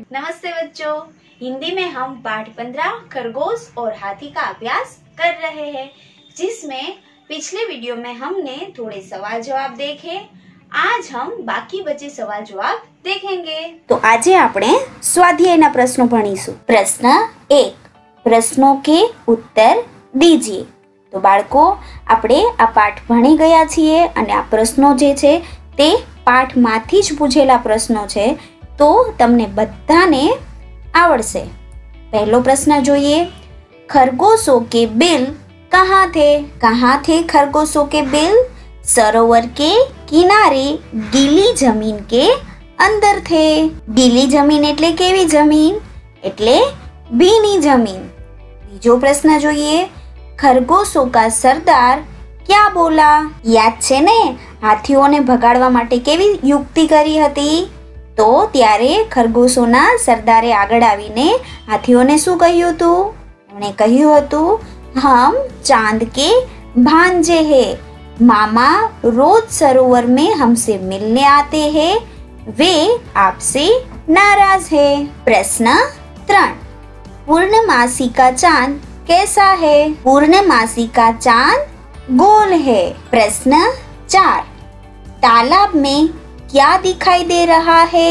नमस्ते बच्चों, हिंदी में हम पाठ 15 खरगोश और हाथी का अभ्यास कर रहे हैं, जिसमें पिछले वीडियो में हमने थोड़े सवाल जवाब देखे। आज हम बाकी बचे सवाल जवाब देखेंगे। तो आज આપણે સ્વાધ્યાયના પ્રશ્નો ભણીશું। પ્રશ્ન 1, પ્રશ્નોं के उत्तर दीजिए। તો બાળકો, આપણે આ પાઠ ભણી ગયા છીએ અને આ પ્રશ્નો જે છે તે પાઠમાંથી જ પૂછેલા પ્રશ્નો છે, તો તમને બધાને आवड़से। पहलो प्रश्न જોઈએ। खरगोशों के बिल कहाँ थे? कहाँ थे खरगोशों के बिल? सरोवर के किनारे गीली जमीन के अंदर थे। गीली जमीन एटले केवी जमीन? एटले भीनी जमीन। बीजो प्रश्न જોઈએ। खरगोशों का सरदार क्या बोला? याद छे ने हाथीओने भगाड़वा माटे केवी युक्ति करी हती? तो त्यारे खरगोशोना सरदारे आगळ आवीने हाथीओने शुं कह्युं हतुं? एमणे कह्युं हतुं, हम चांद के भांजे हैं, मामा रोज सरोवर में हमसे मिलने आते हैं, वे आपसे नाराज है। प्रश्न 3, पूर्णमासी का चांद कैसा है? पूर्णमासी का चांद गोल है। प्रश्न 4, तालाब में क्या दिखाई दे रहा है?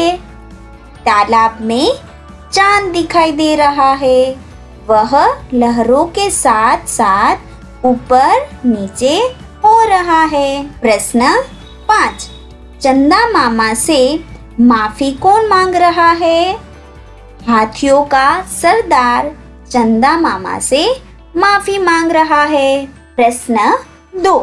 तालाब में चांद दिखाई दे रहा है, वह लहरों के साथ साथ ऊपर नीचे हो रहा है। प्रश्न 5, चंदा मामा से माफी कौन मांग रहा है? हाथियों का सरदार चंदा मामा से माफी मांग रहा है। प्रश्न 2,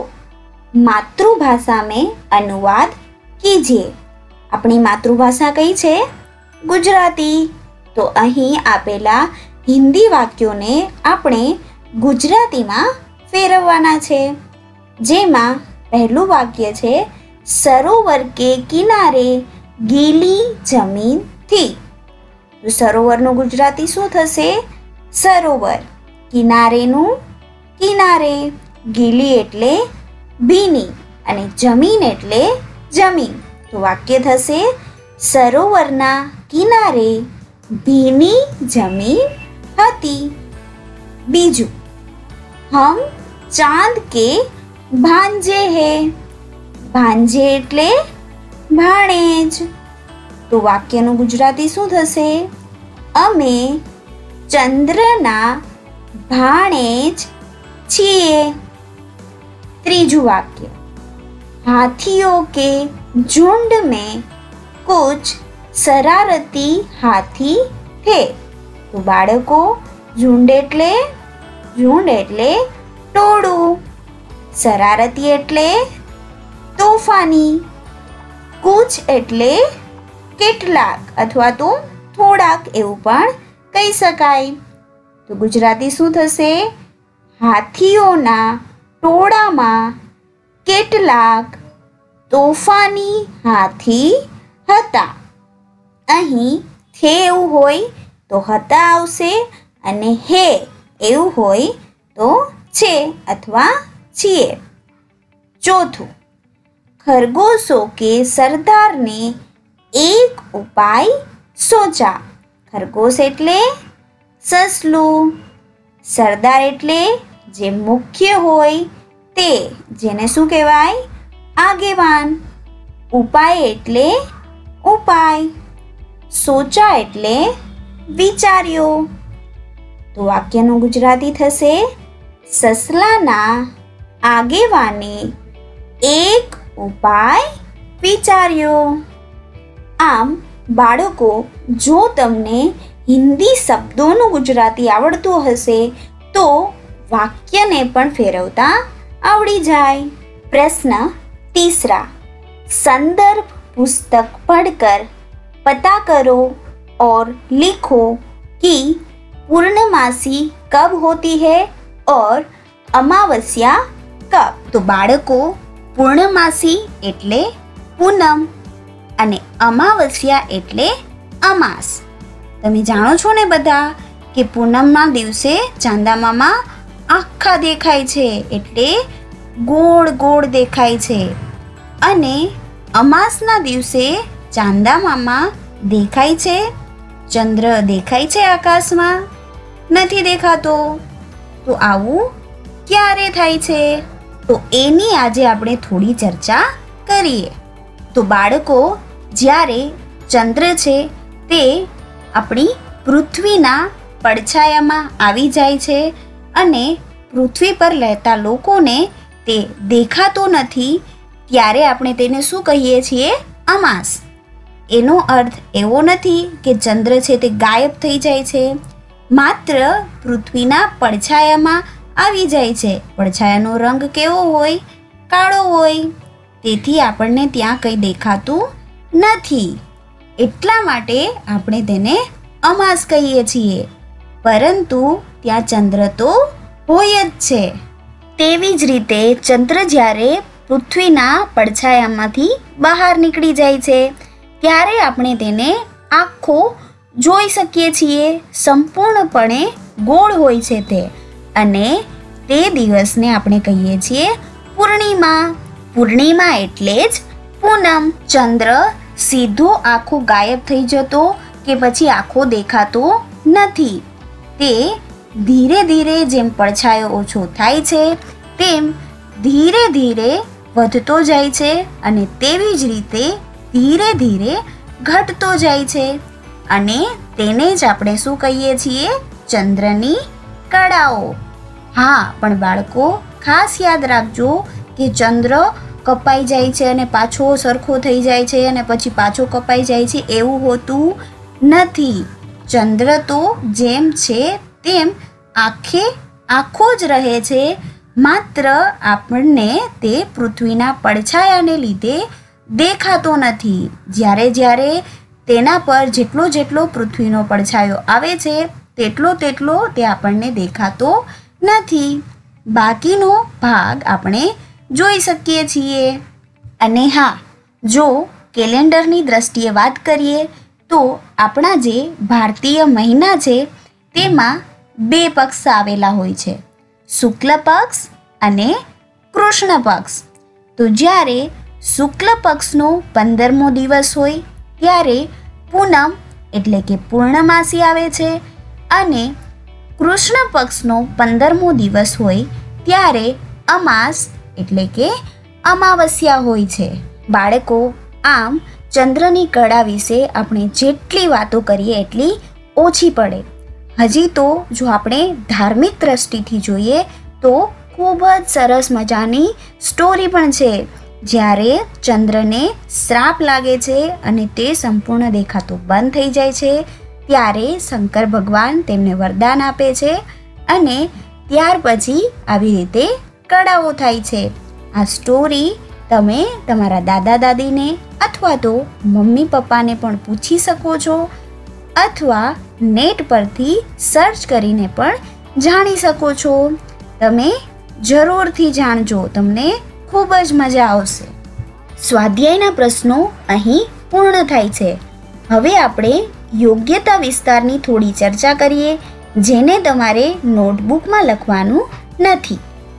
मातृभाषा में अनुवाद कीजिए। अपनी मातृभाषा कई छे? गुजराती। तो अहीं आपेला हिंदी वाक्योने आपणे गुजरातीमां फेरववाना छे। जेमां पहेलुं वाक्य छे, सरोवर के किनारे गीली जमीन थी। तो सरोवरनुं गुजराती शुं थशे? सरोवर। किनारेनुं किनारे। गीली एटले भीनी अने जमीन एटले जमीन। तो वाक्य थशे, सरोवरना किनारे भीनी जमीन हती। बीजू, हम चांद के भांजे हैं। भांजे एटले भाणेज। तो वाक्यनुं गुजराती शुं थशे? अमे चंद्रना भाणेज छीए। त्रीजू वाक्य, हाथियों के झुंड में कुछ शरारती हाथी थे। तो बाळको, झुंड एटले टोळुं, शरारती एटले तोफानी, कुछ एटले કેટલાક अथवा तो થોડાક એવું પણ કહી શકાય। તો ગુજરાતી શું થશે? હાથીઓના ટોળામાં કેટલાક તોફાની હાથી હતા। અહીં થે એવું હોય તો હતા આવશે, અને હે એવું હોય તો છે अथवा છીએ। चौथું, खरगोशों के सरदार ने एक उपाय सोचा। खरगोश एटले ससलू, सरदार एटले जे मुख्य होय ते, जेने शुं कहेवाय? आगेवान। उपाय एटले उपाय। सोचा एटले विचार्यो। तो वाक्यनुं गुजराती थशे, ससलाना आगेवाने एक उपाय विचार्यो। आम बाळको, जो तमने हिंदी शब्दों गुजराती आवड़तुं हशे तो वाक्यने पण फेरवता आवड़ी जाए। प्रश्न 3, संदर्भ पुस्तक पढ़कर पता करो और लिखो कि पूर्णमासी कब होती है और अमावस्या कब। तो बाळको, पूर्णमासी एटले पूनम અને અમાવસ્યા એટલે અમાસ। તમે જાણો છો ને બધા કે પૂનમના દિવસે ચાંદા મામા આખા દેખાય છે, એટલે ગોળ ગોળ દેખાય છે, અને અમાસના દિવસે ચાંદા મામા દેખાય છે ચંદ્ર દેખાય છે આકાશમાં? નથી દેખાતો. તો આવું ક્યારે થાય છે? તો એની આજે આપણે થોડી ચર્ચા કરીએ. તો બાળકો, જ્યારે ચંદ્ર છે તે આપણી પૃથ્વીના પડછાયામાં આવી જાય છે અને પૃથ્વી પર રહેતા લોકોને તે દેખાતો નથી, ત્યારે આપણે તેને શું કહીએ છીએ? અમાસ. એનો અર્થ એવો નથી કે ચંદ્ર છે તે ગાયબ થઈ જાય છે, માત્ર પૃથ્વીના પડછાયામાં આવી જાય છે. પડછાયાનો રંગ કેવો હોય? કાળો હોય. તેથી આપણને ત્યાં કંઈ દેખાતું નથી. એટલા માટે આપણે તેને અમાસ કહીએ છીએ. પરંતુ ત્યાં ચંદ્ર તો હોય જ છે. તેવી જ રીતે ચંદ્ર જ્યારે પૃથ્વીના પડછાયામાંથી બહાર નીકળી જાય છે ત્યારે આપણે તેને આખો જોઈ શકીએ છીએ. સંપૂર્ણપણે ગોળ હોય છે તે, અને તે દિવસને આપણે કહીએ છીએ પૂર્ણિમા. પૂર્ણિમા એટલે જ પૂનમ. ચંદ્ર સીધો આખો ગાયબ થઈ જતો કે પછી આખો દેખાતો નથી. તે ધીરે ધીરે જેમ પડછાયો ઓછો થાય છે તેમ ધીરે ધીરે વધતો જાય છે, અને તેવી જ રીતે ધીરે ધીરે ઘટતો જાય છે. અને તેને જ આપણે શું કહીએ છીએ? ચંદ્રની કળાઓ. હા, પણ બાળકો ખાસ યાદ રાખજો કે ચંદ્ર કપાઈ જાય છે અને પાછો સરખો થઈ જાય છે અને પછી પાછો કપાઈ જાય છે એવું હોતું નથી. ચંદ્ર તો જેમ છે તેમ આખો જ રહે છે, માત્ર આપણને તે પૃથ્વીના પડછાયાને લીધે દેખાતો નથી. જ્યારે જ્યારે તેના પર જેટલો પૃથ્વીનો પડછાયો આવે છે તેટલો તે આપણને દેખાતો નથી. બાકીનો ભાગ આપણે જોઈ શકીએ છીએ. અને હા, જો કેલેન્ડરની દ્રષ્ટિએ વાત કરીએ તો આપણા જે ભારતીય મહિના છે તેમાં 2 પક્ષ આવેલા હોય છે, શુક્લ પક્ષ અને કૃષ્ણ પક્ષ. તો જ્યારે શુક્લ પક્ષનો 15મો દિવસ હોય ત્યારે પૂનમ એટલે કે પૂર્ણમાસી આવે છે, અને કૃષ્ણ પક્ષનો 15મો દિવસ હોય ત્યારે અમાસ એટલે કે અમાવસ્યા હોય છે. બાળકો, આમ ચંદ્રની કળા વિશે આપણે જેટલી વાતો કરીએ એટલી ઓછી પડે. હજી તો જો આપણે ધાર્મિક દ્રષ્ટિથી જોઈએ તો ખૂબ જ સરસ મજાની સ્ટોરી પણ છે. જ્યારે ચંદ્રને શ્રાપ લાગે છે અને તે સંપૂર્ણ દેખાતો બંધ થઈ જાય છે ત્યારે શંકર ભગવાન તેમને વરદાન આપે છે અને ત્યાર પછી આવી રીતે કળાઓ થાય છે. આ સ્ટોરી તમે તમારા દાદા દાદીને અથવા તો મમ્મી પપ્પાને પણ પૂછી શકો છો, અથવા નેટ પરથી સર્ચ કરીને પણ જાણી શકો છો. તમે જરૂરથી જાણજો, તમને ખૂબ જ મજા આવશે. સ્વાધ્યાયના પ્રશ્નો અહીં પૂર્ણ થાય છે. હવે આપણે યોગ્યતા વિસ્તારની થોડી ચર્ચા કરીએ, જેને તમારે નોટબુકમાં લખવાનું નથી.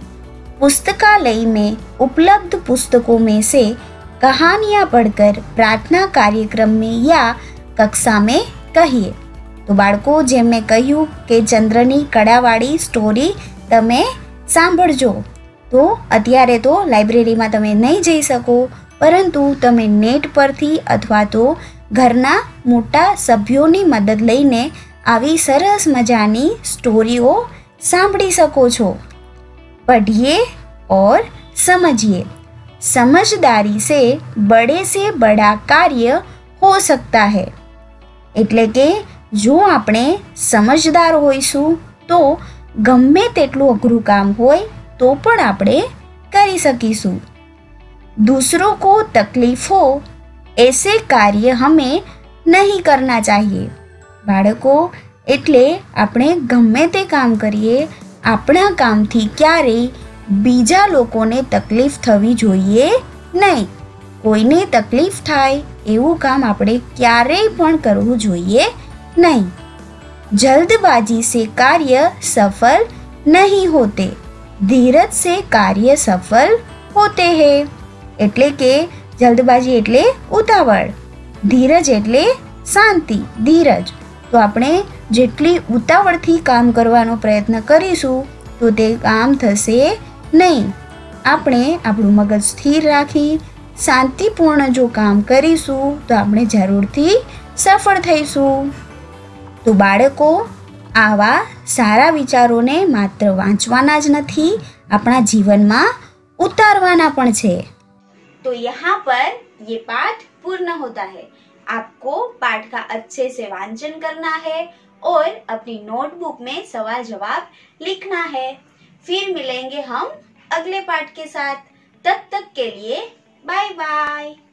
पुस्तकालय में उपलब्ध पुस्तकों में से कहानियाँ पढ़कर प्रार्थना कार्यक्रम में या कक्षा में कहिए. તો બાળકો, જેમ મેં કહ્યું કે ચંદ્રની કળાવાળી સ્ટોરી તમે સાંભળજો. તો અત્યારે તો લાઇબ્રેરીમાં તમે નહીં જઈ શકો, પરંતુ તમે નેટ પરથી અથવા તો ઘરના મોટા સભ્યોની મદદ લઈને આવી સરસ મજાની સ્ટોરીઓ સાંભળી શકો છો. पढ़िए और समझिए. समझदारी से बड़े से बड़ा कार्य हो सकता है. એટલે કે જો આપણે સમજદાર હોઈશું તો ગમે તેટલું અઘરું કામ હોય તો પણ આપણે કરી શકીશું. दूसरों को तकलीफ हो ऐसे कार्य हमें नहीं करना चाहिए. બાળકો, એટલે આપણે ગમે તે કામ કરીએ, આપણા કામથી ક્યારેય બીજા લોકોને તકલીફ થવી જોઈએ નહીં. કોઈને તકલીફ થાય એવું કામ આપણે ક્યારેય પણ કરવું જોઈએ નહીં. जल्दबाजी से कार्य सफल नहीं होते, धीरज से कार्य सफल होते हैं. એટલે કે જલ્દબાજી એટલે ઉતાવળ, ધીરજ એટલે શાંતિ, ધીરજ. તો તો આપણે જેટલી ઉતાવળથી કામ કરવાનો પ્રયત્ન કરીશું તો તે કામ થશે નહીં. આપણે આપણું મગજ સ્થિર રાખી શાંતિપૂર્ણ જો કામ કરીશું તો આપણે જરૂરથી સફળ થઈશું. તો બાળકો, આવા સારા વિચારોને માત્ર વાંચવાના જ નથી, આપણા જીવનમાં उतारवाना पण छे. तो यहाँ पर ये पाठ पूर्ण होता है. आपको पाठ का अच्छे से वांचन करना है और अपनी नोटबुक में सवाल जवाब लिखना है. फिर मिलेंगे हम अगले पाठ के साथ. तब तक के लिए बाय बाय.